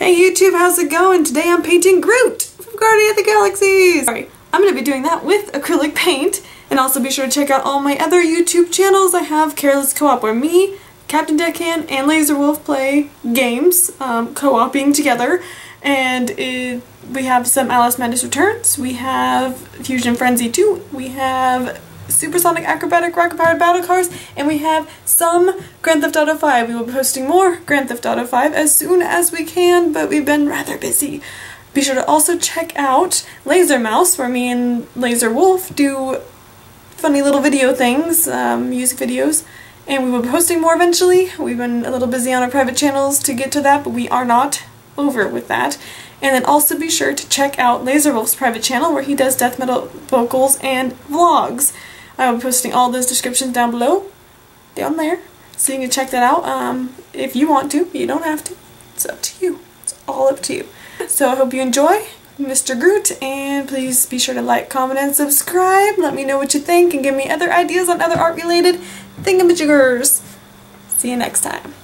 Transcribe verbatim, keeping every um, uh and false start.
Hey YouTube, how's it going? Today I'm painting Groot from Guardians of the Galaxy. Sorry, I'm going to be doing that with acrylic paint. And also be sure to check out all my other YouTube channels. I have Careless Co-op where me, Captain Deckhand, and Laser Wolf play games, um, co-oping together. And it, we have some Alice Madness Returns, we have Fusion Frenzy two, we have Supersonic Acrobatic Rocket-Powered Battle Cars, and we have some Grand Theft Auto five. We will be posting more Grand Theft Auto five as soon as we can, but we've been rather busy. Be sure to also check out Laser Mouse, where me and Laser Wolf do funny little video things, um, music videos, and we will be posting more eventually. We've been a little busy on our private channels to get to that, but we are not over with that. And then also be sure to check out Laser Wolf's private channel where he does death metal vocals and vlogs. I will be posting all those descriptions down below, down there, so you can check that out um, if you want to. You don't have to. It's up to you. It's all up to you. So I hope you enjoy Mister Groot, and please be sure to like, comment, and subscribe. Let me know what you think and give me other ideas on other art-related thingamajiggers. See you next time.